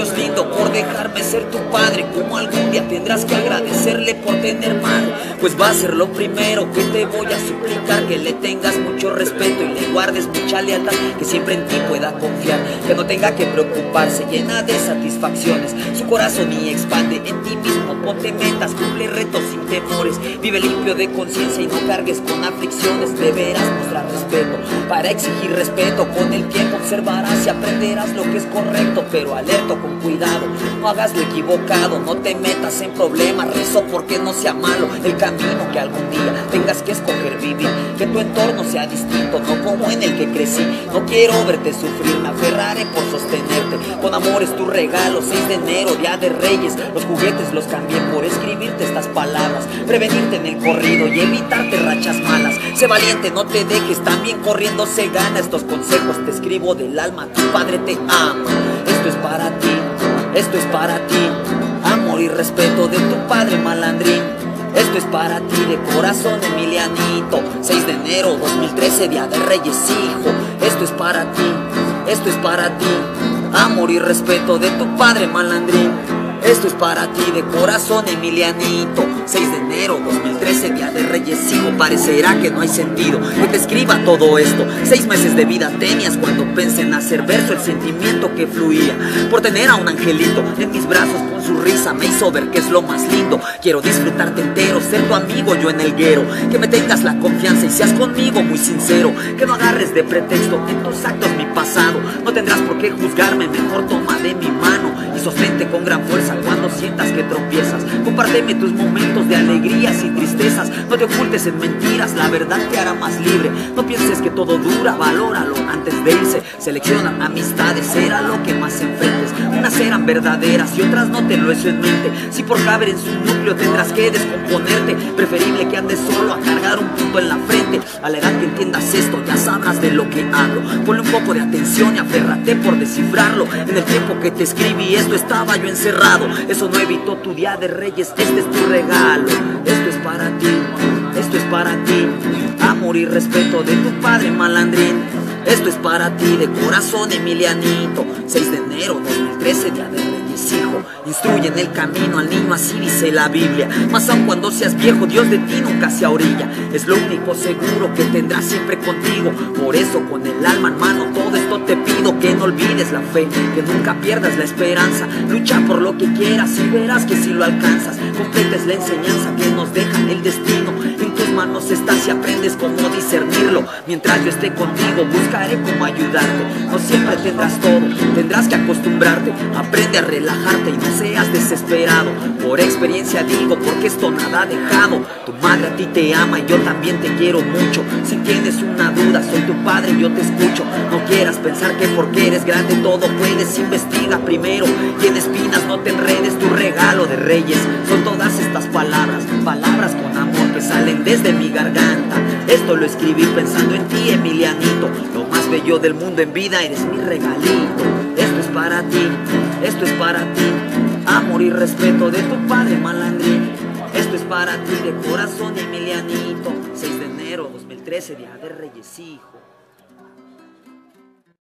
Dios lindo por dejarme ser tu padre. Como algún día tendrás que agradecerle por tener madre, pues va a ser lo primero que te voy a suplicar. Que le tengas mucho respeto y le guardes mucha lealtad, que siempre en ti pueda confiar, que no tenga que preocuparse, llena de satisfacciones su corazón y expande en ti mismo. Ponte metas, cumple retos sin temores, vive limpio de conciencia y no cargues con aflicciones. Deberás mostrar respeto para exigir respeto. Con el tiempo observarás y aprenderás lo que es correcto, pero alerto con cuidado, no hagas lo equivocado, no te metas en problemas. Rezo porque no sea malo el camino que algún día tengas que escoger vivir, que tu entorno sea distinto, no como en el que crecí. No quiero verte sufrir, me aferraré por sostenerte. Con amor es tu regalo, 6 de enero, Día de Reyes. Los juguetes los cambié por escribirte estas palabras, prevenirte en el corrido y evitarte rachas malas. Sé valiente, no te dejes, también corriendo se gana. Estos consejos te escribo del alma, tu padre te ama. Esto es para ti, esto es para ti. Amor y respeto de tu padre malandrín. Esto es para ti de corazón, Emilianito. 6 de enero 2013, Día de Reyes, hijo. Esto es para ti, esto es para ti. Amor y respeto de tu padre malandrín. Esto es para ti de corazón, Emilianito. 6 de enero 2013, Día de Reyes, hijo. Parecerá que no hay sentido que te escriba todo esto. 6 meses de vida tenías cuando pensé en hacer verso. El sentimiento que fluía por tener a un angelito en mis brazos, con su risa me hizo ver que es lo más lindo. Quiero disfrutarte entero, ser tu amigo yo en el guero. Que me tengas la confianza y seas conmigo muy sincero. Que no agarres de pretexto en tus actos mi pasado. No tendrás por qué juzgarme, mejor toma de mi mano y sostente con gran fuerza cuando sientas que tropiezas. Compárteme tus momentos de alegrías y tristezas. No te ocultes en mentiras, la verdad te hará más libre. No pienses que todo dura, valóralo antes de irse. Selecciona amistades, será lo que más enfrentes. Unas serán verdaderas y otras no, tenlo eso en mente. Si por caber en su núcleo tendrás que descomponerte, preferible que andes solo a cargar un punto en la frente. A la edad que entiendas esto ya sabrás de lo que hablo. Ponle un poco de atención y aférrate por descifrarlo. En el tiempo que te escribí esto estaba yo encerrado. Eso no evitó tu Día de Reyes, este es tu regalo. Esto es para ti, esto es para ti. Amor y respeto de tu padre malandrín. Esto es para ti de corazón, Emilianito. 6 de enero 2013, Día de Reyes, hijo. Instruye en el camino al niño, así dice la Biblia. Mas aun cuando seas viejo, Dios de ti nunca se orilla. Es lo único seguro que tendrás siempre contigo. Por eso con el alma en mano todo esto te pido. Que no olvides la fe, que nunca pierdas la esperanza. Lucha por lo que quieras y verás que si lo alcanzas. Completes la enseñanza que nos deja el destino. En tus manos está si aprendes cómo discernirlo. Mientras yo esté contigo buscaré cómo ayudarte. No siempre tendrás todo, tendrás que acostumbrarte. Aprende a relajarte y no seas desesperado. Por experiencia digo, porque esto nada ha dejado. Tu madre a ti te ama y yo también te quiero mucho. Si tienes una duda, soy tu padre y yo te escucho. No quieras pensar que porque eres grande todo puedes. Investiga primero y en espinas no te enredes. Tu regalo de Reyes son todas estas palabras, palabras con amor que salen desde mi garganta. Esto lo escribí pensando en ti, Emilianito. Lo más bello del mundo en vida, eres mi regalito. Esto es para ti, esto es para ti. Amor y respeto de tu padre malandrín. Esto es para ti de corazón, Emilianito. 6 de enero 2013, Día de Reyes, hijo.